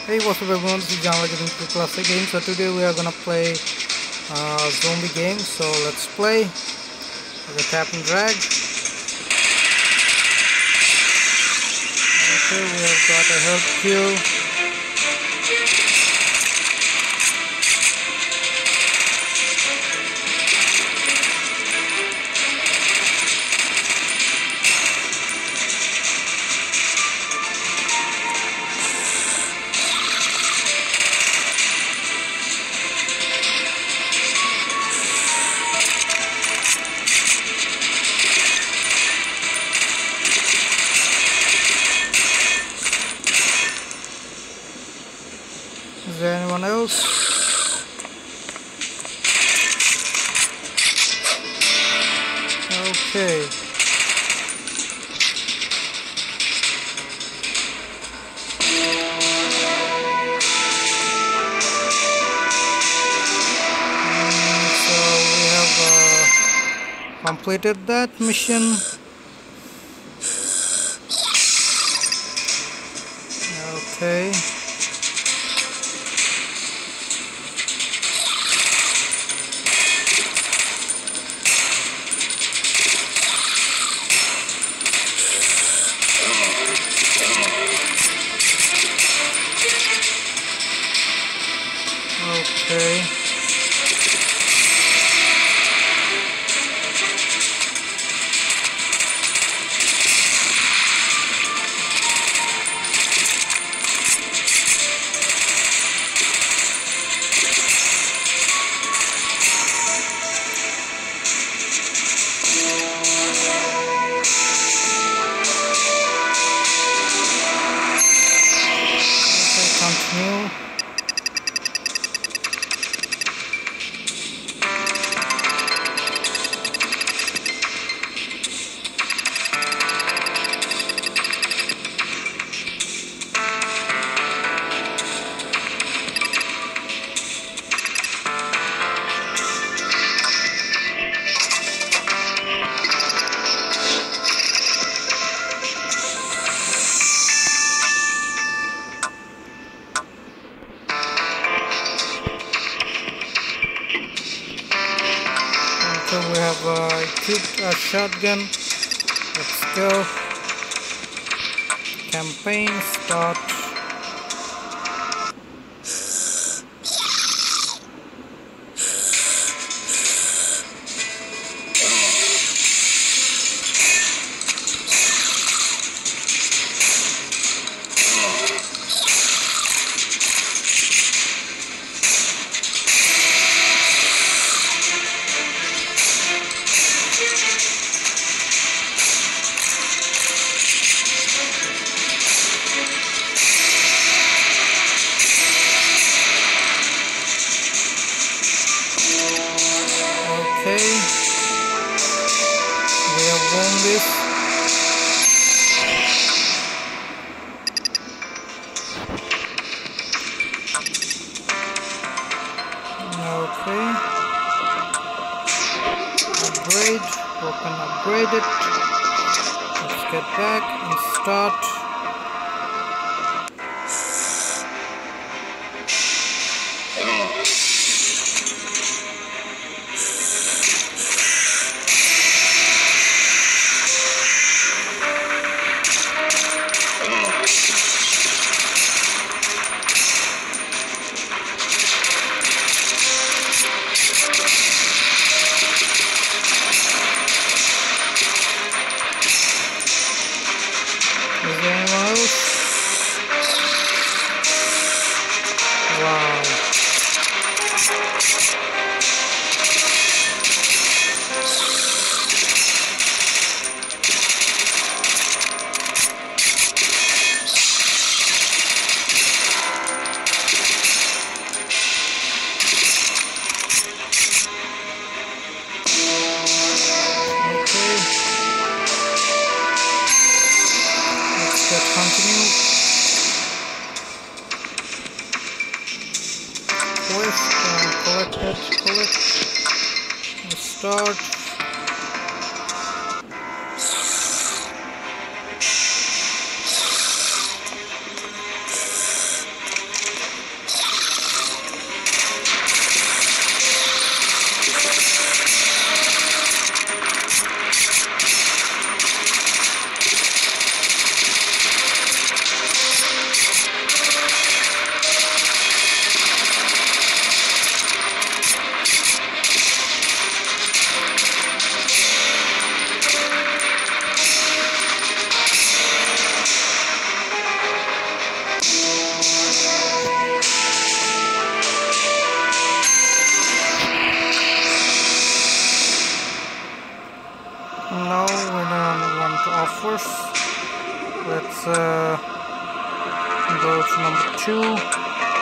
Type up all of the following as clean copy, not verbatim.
Hey, what's up everyone, this is John getting to Classic Games. So today we are gonna play zombie game. So let's play. Okay, tap and drag. Okay, we have got a health queue. Is there anyone else? Okay. So we have completed that mission. Okay. Okay. Continue. So we have equipped a shotgun. Let's go. Campaign start. Okay, we have won this. Okay, upgrade, weapon upgraded. Let's get back and start. Is there anyone else? Wow. Okay. Let's get continue. Quest collect. Let's start. Let's go to number 2.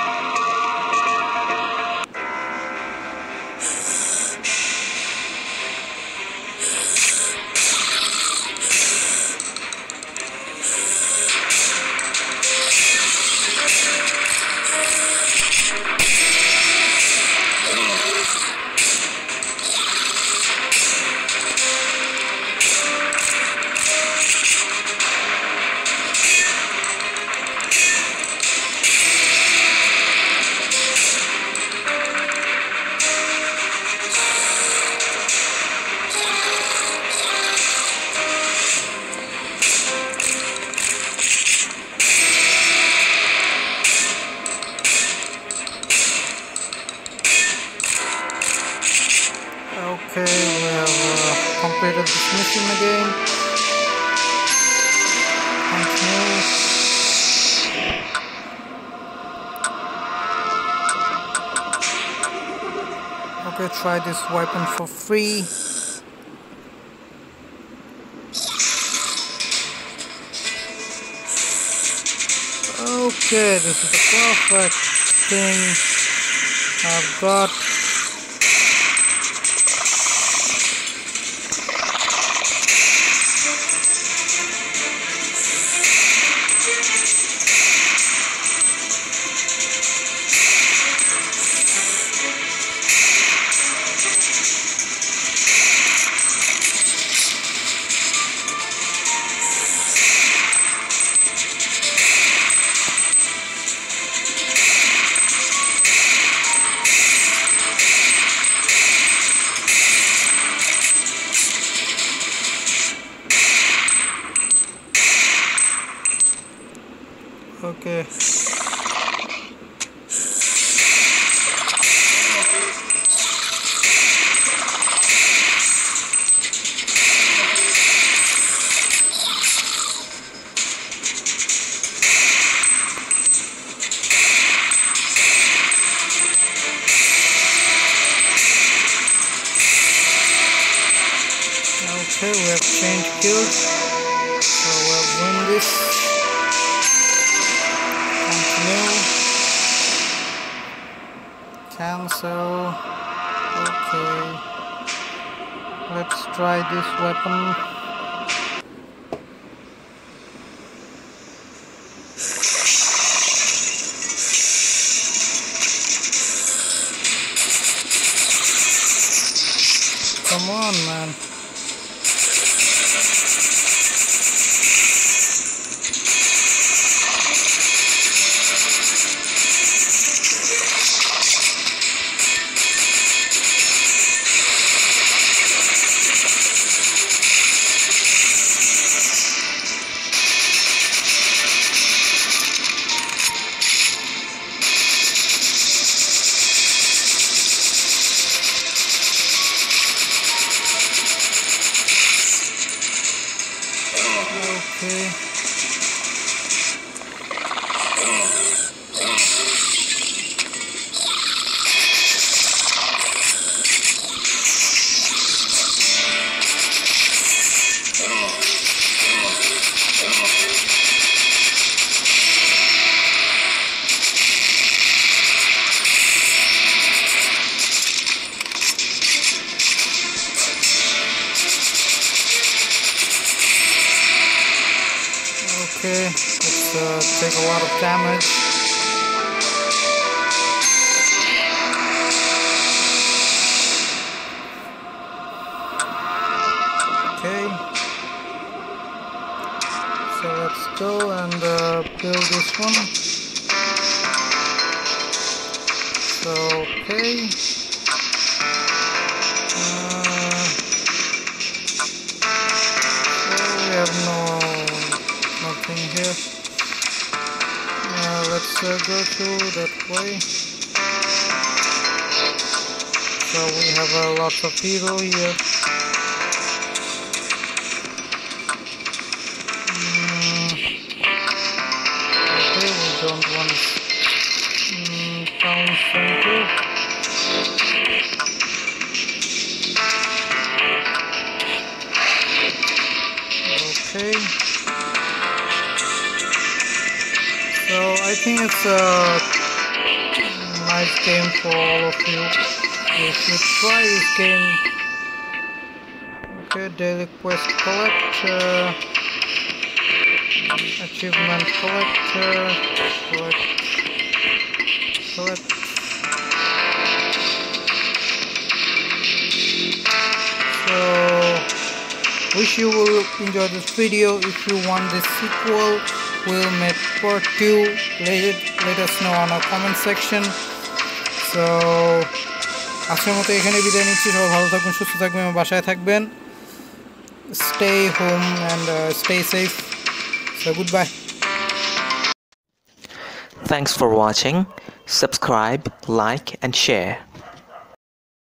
Okay, we have completed this mission again. Continue. Okay, try this weapon for free. Okay, this is the perfect thing I've got. Okay. Okay, we have changed kills, so we'll win this. Continue. Cancel. Okay. Let's try this weapon. Come on, man. Okay. Okay, let's take a lot of damage. Okay, so let's go and build this one. So, okay. So we have nothing here. Let's go through that way. So we have lots of people here. Okay, we don't want town center. Okay. So I think it's a nice game for all of you. You should try this game. Okay, daily quest collector, achievement collector, collect. So wish you will enjoy this video. If you want this sequel, we'll make part 2. Let us know on our comment section. So আজকের মতো এখানে বিদায় নিচ্ছি। সবাই ভালো থাকবেন, সুস্থ থাকবেন এবং বাসায় থাকবেন। Stay home and stay safe. So goodbye. Thanks for watching. Subscribe, like and share.